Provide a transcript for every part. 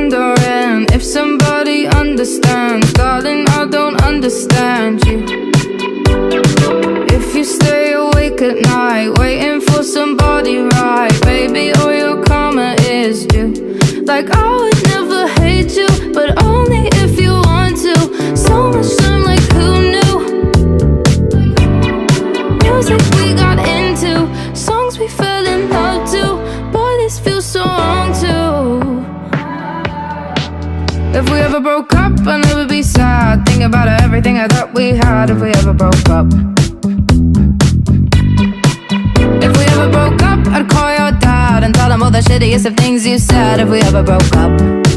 wondering if somebody understands. Darling, I don't understand you. If you stay awake at night waiting for somebody right, baby, all your karma is due. Like I would never hate you, but only if you want to. So much time, like who knew? Music we got into, songs we fell in love to. Boy, this feels so wrong too. If we ever broke up, I'd never be sad. Think about everything I thought we had. If we ever broke up, if we ever broke up, I'd call your dad and tell him all the shittiest of things you said. If we ever broke up,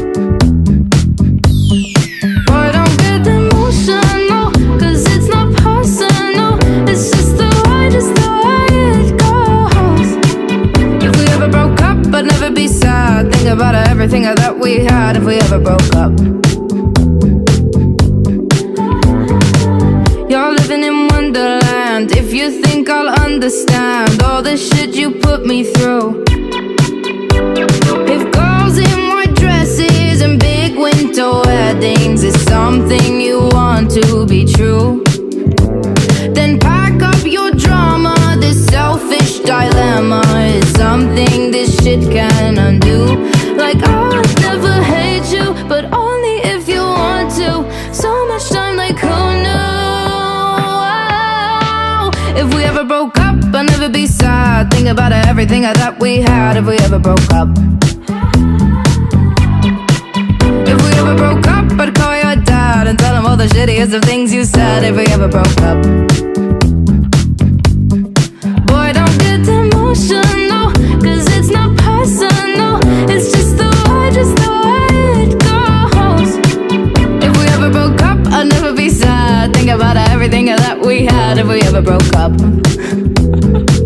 boy, don't get emotional, cause it's not personal. It's just the way it goes. If we ever broke up, I'd never be sad. Think about everything I thought we had. If we ever broke up, you're living in Wonderland. If you think I'll understand all the shit you put me through. If girls in white dresses and big winter weddings is something you want to be true, then pack up your drama. This selfish dilemma is something this shit can undo. Like I would never hate you, but only if you want to. So much time, like who knew? If we ever broke up, I'd never be sad. Think about everything I thought we had. If we ever broke up, if we ever broke up, I'd call your dad and tell him all the shittiest of things you said. If we ever broke up, boy, don't get emotional, cause it's not personal. It's just the way it goes. If we ever broke up, I'd never be sad. Think about everything that we had. If we ever broke up.